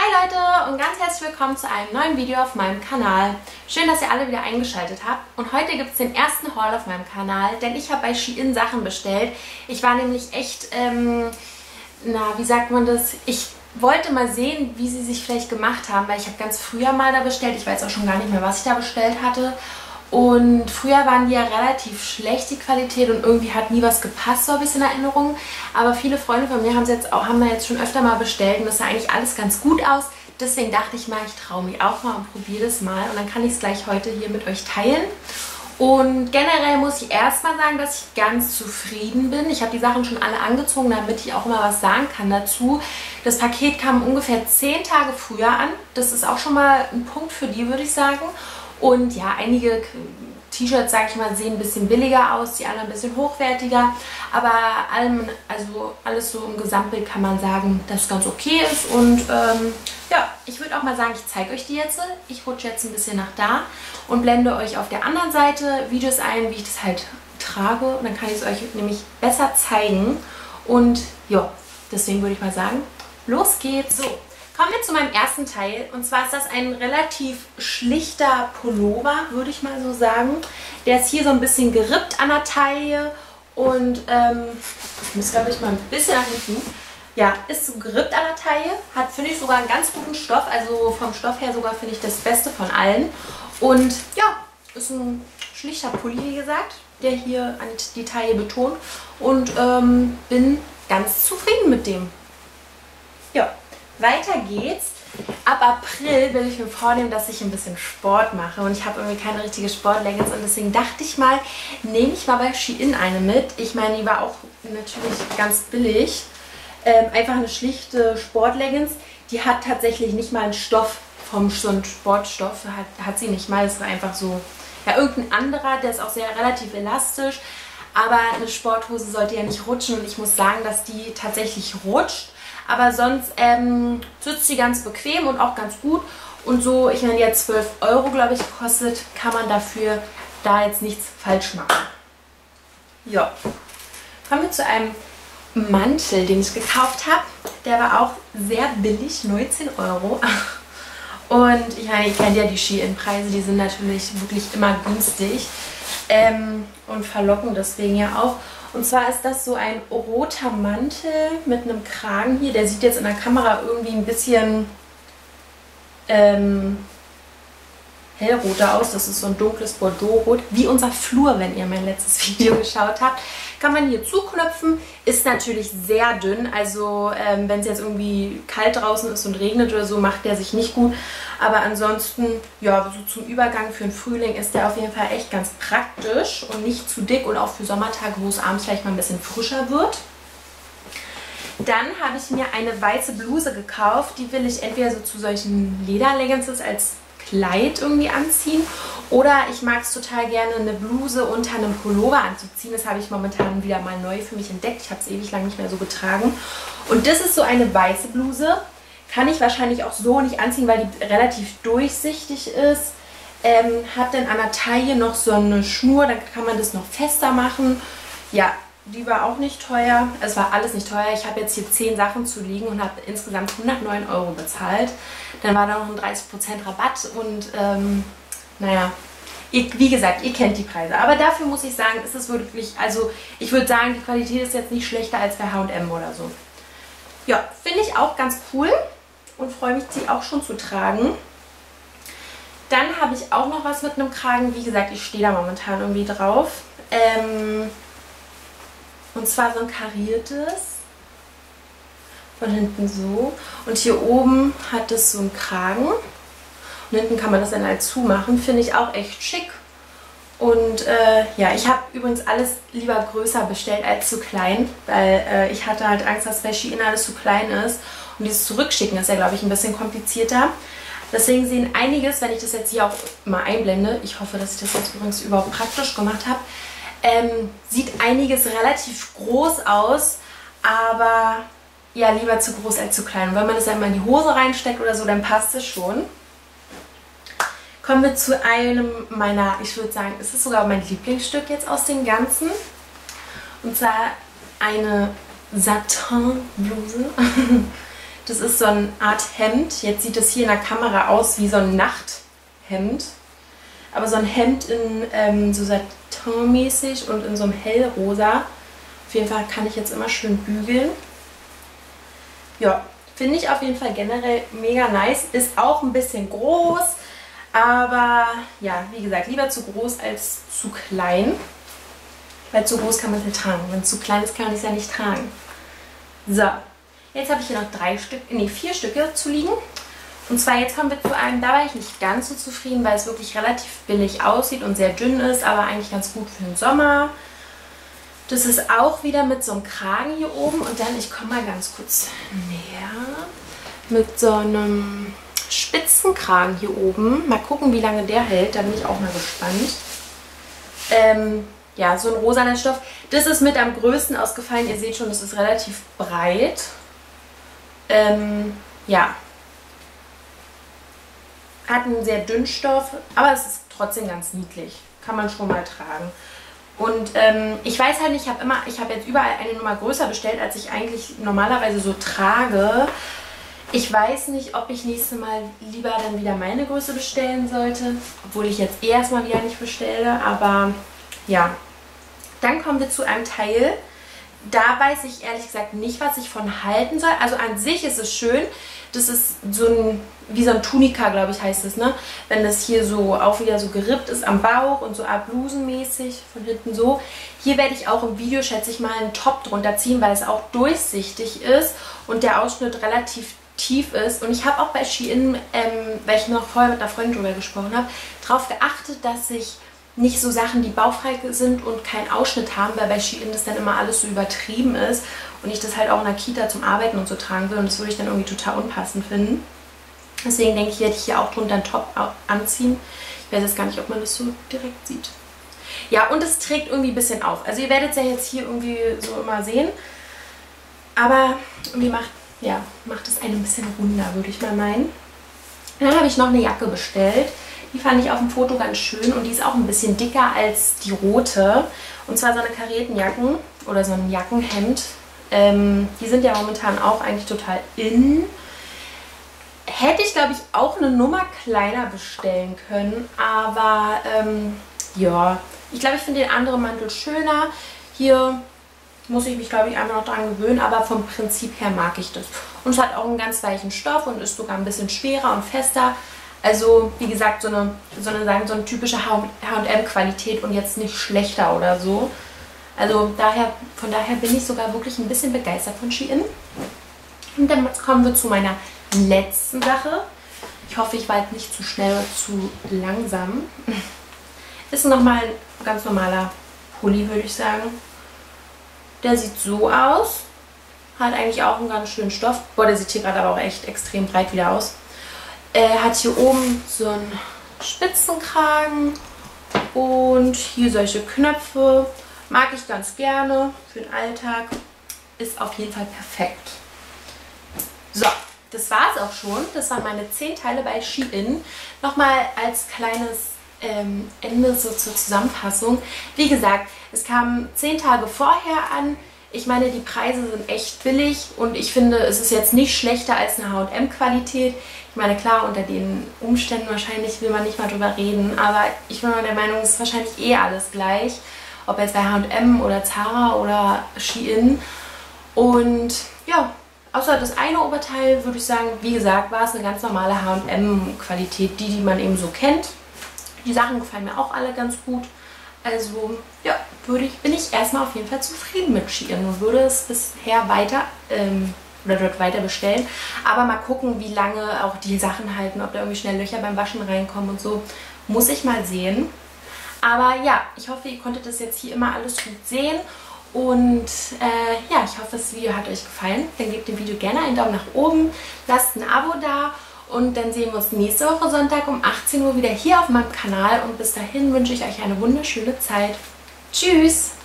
Hi Leute und ganz herzlich willkommen zu einem neuen Video auf meinem Kanal. Schön, dass ihr alle wieder eingeschaltet habt. Und heute gibt es den ersten Haul auf meinem Kanal, denn ich habe bei Shein Sachen bestellt. Ich war nämlich echt, wie sagt man das? Ich wollte mal sehen, wie sie sich vielleicht gemacht haben, weil ich habe ganz früher mal da bestellt. Ich weiß auch schon gar nicht mehr, was ich da bestellt hatte. Und früher waren die ja relativ schlecht, die Qualität, und irgendwie hat nie was gepasst, so ein bisschen in Erinnerung. Aber viele Freunde von mir haben da jetzt schon öfter mal bestellt und das sah eigentlich alles ganz gut aus. Deswegen dachte ich mal, ich traue mich auch mal und probiere das mal. Und dann kann ich es gleich heute hier mit euch teilen. Und generell muss ich erstmal sagen, dass ich ganz zufrieden bin. Ich habe die Sachen schon alle angezogen, damit ich auch mal was sagen kann dazu. Das Paket kam ungefähr 10 Tage früher an. Das ist auch schon mal ein Punkt für die, würde ich sagen. Und ja, einige T-Shirts, sage ich mal, sehen ein bisschen billiger aus, die anderen ein bisschen hochwertiger. Aber alles so im Gesamtbild kann man sagen, dass es ganz okay ist. Und ja, ich würde auch mal sagen, ich zeige euch die jetzt. Ich rutsche jetzt ein bisschen nach da und blende euch auf der anderen Seite Videos ein, wie ich das halt trage. Und dann kann ich es euch nämlich besser zeigen. Und ja, deswegen würde ich mal sagen, los geht's. So. Kommen wir zu meinem ersten Teil, und zwar ist das ein relativ schlichter Pullover, würde ich mal so sagen. Der ist hier so ein bisschen gerippt an der Taille und ich muss, glaube ich, mal ein bisschen nach hinten. Ja, ist so gerippt an der Taille, hat, finde ich, sogar einen ganz guten Stoff, also vom Stoff her sogar, finde ich, das Beste von allen. Und ja, ist ein schlichter Pulli, wie gesagt, der hier die Taille betont, und bin ganz zufrieden mit dem. Ja. Weiter geht's. Ab April will ich mir vornehmen, dass ich ein bisschen Sport mache, und ich habe irgendwie keine richtige Sportleggings, und deswegen dachte ich mal, nehme ich mal bei Shein eine mit. Ich meine, die war auch natürlich ganz billig. Einfach eine schlichte Sportleggings. Die hat tatsächlich nicht mal einen Stoff so einen Sportstoff, hat sie nicht mal. Das war einfach so, ja, irgendein anderer, der ist auch relativ elastisch, aber eine Sporthose sollte ja nicht rutschen, und ich muss sagen, dass die tatsächlich rutscht. Aber sonst sitzt sie ganz bequem und auch ganz gut. Und so, ich meine, die hat 12 Euro, glaube ich, gekostet, kann man dafür da jetzt nichts falsch machen. Ja. Kommen wir zu einem Mantel, den ich gekauft habe. Der war auch sehr billig, 19 Euro. Und ich meine, ihr kennt ja die Shein-Preise, die sind natürlich wirklich immer günstig und verlocken deswegen ja auch. Und zwar ist das so ein roter Mantel mit einem Kragen hier. Der sieht jetzt in der Kamera irgendwie ein bisschen hellroter aus. Das ist so ein dunkles Bordeaux-Rot, wie unser Flur, wenn ihr mein letztes Video geschaut habt. Kann man hier zuknöpfen. Ist natürlich sehr dünn. Also wenn es jetzt irgendwie kalt draußen ist und regnet oder so, macht der sich nicht gut. Aber ansonsten, ja, so zum Übergang für den Frühling ist der auf jeden Fall echt ganz praktisch und nicht zu dick, und auch für Sommertage, wo es abends vielleicht mal ein bisschen frischer wird. Dann habe ich mir eine weiße Bluse gekauft. Die will ich entweder so zu solchen Lederleggings als Kleid irgendwie anziehen, oder ich mag es total gerne, eine Bluse unter einem Pullover anzuziehen. Das habe ich momentan wieder mal neu für mich entdeckt. Ich habe es ewig lang nicht mehr so getragen. Und das ist so eine weiße Bluse. Kann ich wahrscheinlich auch so nicht anziehen, weil die relativ durchsichtig ist. Hat dann an der Taille noch so eine Schnur, dann kann man das noch fester machen. Ja, die war auch nicht teuer. Es war alles nicht teuer. Ich habe jetzt hier 10 Sachen zu liegen und habe insgesamt 109 Euro bezahlt. Dann war da noch ein 30% Rabatt, und naja, wie gesagt, ihr kennt die Preise. Aber dafür muss ich sagen, ist es wirklich, also ich würde sagen, die Qualität ist jetzt nicht schlechter als bei H&M oder so. Ja, finde ich auch ganz cool und freue mich, sie auch schon zu tragen. Dann habe ich auch noch was mit einem Kragen. Wie gesagt, ich stehe da momentan irgendwie drauf. Und zwar so ein kariertes. Von hinten so. Und hier oben hat es so einen Kragen. Und hinten kann man das dann halt zumachen. Finde ich auch echt schick. Und ja, ich habe übrigens alles lieber größer bestellt als zu klein. Weil ich hatte halt Angst, dass bei Shein alles zu klein ist. Und dieses Zurückschicken ist ja, glaube ich, ein bisschen komplizierter. Deswegen sehen einiges, wenn ich das jetzt hier auch mal einblende, ich hoffe, dass ich das jetzt übrigens überhaupt praktisch gemacht habe, sieht einiges relativ groß aus, aber ja, lieber zu groß als zu klein. Und wenn man das einmal in die Hose reinsteckt oder so, dann passt es schon. Kommen wir zu einem meiner, ich würde sagen, es ist sogar mein Lieblingsstück jetzt aus den Ganzen. Und zwar eine Satin-Bluse. Das ist so eine Art Hemd. Jetzt sieht es hier in der Kamera aus wie so ein Nachthemd. Aber so ein Hemd in so Satin-mäßig und in so einem hellrosa. Auf jeden Fall kann ich jetzt immer schön bügeln. Ja, finde ich auf jeden Fall generell mega nice. Ist auch ein bisschen groß. Aber ja, wie gesagt, lieber zu groß als zu klein. Weil zu groß kann man es nicht tragen. Wenn es zu klein ist, kann man es ja nicht tragen. So, jetzt habe ich hier noch 4 Stücke zu liegen. Und zwar jetzt kommen wir zu einem, da war ich nicht ganz so zufrieden, weil es wirklich relativ billig aussieht und sehr dünn ist, aber eigentlich ganz gut für den Sommer. Das ist auch wieder mit so einem Kragen hier oben und dann, ich komme mal ganz kurz näher, mit so einem Spitzenkragen hier oben. Mal gucken, wie lange der hält, da bin ich auch mal gespannt. Ja, so ein rosaner Stoff. Das ist mit am größten ausgefallen. Ihr seht schon, das ist relativ breit. Ja. Hat einen sehr dünnen Stoff, aber es ist trotzdem ganz niedlich. Kann man schon mal tragen. Und ich weiß halt nicht, ich habe jetzt überall eine Nummer größer bestellt, als ich eigentlich normalerweise so trage. Ich weiß nicht, ob ich nächstes Mal lieber dann wieder meine Größe bestellen sollte. Obwohl ich jetzt erstmal wieder nicht bestelle, aber ja. Dann kommen wir zu einem Teil. Da weiß ich ehrlich gesagt nicht, was ich von halten soll. Also an sich ist es schön. Das ist so ein, wie so ein Tunika, glaube ich, heißt es, ne? Wenn das hier so auch wieder so gerippt ist am Bauch und so blusenmäßig von hinten so. Hier werde ich auch im Video, schätze ich mal, einen Top drunter ziehen, weil es auch durchsichtig ist und der Ausschnitt relativ tief ist. Und ich habe auch bei Shein, weil ich noch vorher mit einer Freundin drüber gesprochen habe, darauf geachtet, dass ich nicht so Sachen, die bauchfrei sind und keinen Ausschnitt haben, weil bei Shein das dann immer alles so übertrieben ist und ich das halt auch in der Kita zum Arbeiten und so tragen will und das würde ich dann irgendwie total unpassend finden. Deswegen denke ich, werde ich hier auch drunter einen Top anziehen. Ich weiß jetzt gar nicht, ob man das so direkt sieht. Ja, und es trägt irgendwie ein bisschen auf. Also ihr werdet es ja jetzt hier irgendwie so immer sehen, aber irgendwie macht es einen ein bisschen runder, würde ich mal meinen. Dann habe ich noch eine Jacke bestellt. Die fand ich auf dem Foto ganz schön und die ist auch ein bisschen dicker als die rote. Und zwar so eine Karettenjacken oder so ein Jackenhemd. Die sind ja momentan auch eigentlich total in. Hätte ich, glaube ich, auch eine Nummer kleiner bestellen können. Aber ja, ich glaube, ich finde den anderen Mantel schöner. Hier muss ich mich, glaube ich, einfach noch dran gewöhnen. Aber vom Prinzip her mag ich das. Und es hat auch einen ganz weichen Stoff und ist sogar ein bisschen schwerer und fester. Also, wie gesagt, so eine typische H&M-Qualität und jetzt nicht schlechter oder so. Also, von daher bin ich sogar wirklich ein bisschen begeistert von Shein. Und dann kommen wir zu meiner letzten Sache. Ich hoffe, ich war jetzt nicht zu schnell oder zu langsam. Ist nochmal ein ganz normaler Pulli, würde ich sagen. Der sieht so aus. Hat eigentlich auch einen ganz schönen Stoff. Boah, der sieht hier gerade aber auch echt extrem breit wieder aus. Hat hier oben so einen Spitzenkragen und hier solche Knöpfe. Mag ich ganz gerne für den Alltag. Ist auf jeden Fall perfekt. So, das war es auch schon. Das waren meine 10 Teile bei Shein. Nochmal als kleines Ende so zur Zusammenfassung. Wie gesagt, es kam 10 Tage vorher an. Ich meine, die Preise sind echt billig und ich finde, es ist jetzt nicht schlechter als eine H&M-Qualität. Ich meine, klar, unter den Umständen wahrscheinlich will man nicht mal drüber reden, aber ich bin mal der Meinung, es ist wahrscheinlich eh alles gleich. Ob jetzt bei H&M oder Zara oder Shein. Und ja, außer das eine Oberteil würde ich sagen, wie gesagt, war es eine ganz normale H&M-Qualität, die man eben so kennt. Die Sachen gefallen mir auch alle ganz gut. Also ja, bin ich erstmal auf jeden Fall zufrieden mit Shein und würde es bisher weiter oder dort weiter bestellen. Aber mal gucken, wie lange auch die Sachen halten, ob da irgendwie schnell Löcher beim Waschen reinkommen und so. Muss ich mal sehen. Aber ja, ich hoffe, ihr konntet das jetzt hier immer alles gut sehen. Und ja, ich hoffe, das Video hat euch gefallen. Dann gebt dem Video gerne einen Daumen nach oben, lasst ein Abo da. Und dann sehen wir uns nächste Woche Sonntag um 18 Uhr wieder hier auf meinem Kanal. Und bis dahin wünsche ich euch eine wunderschöne Zeit. Tschüss!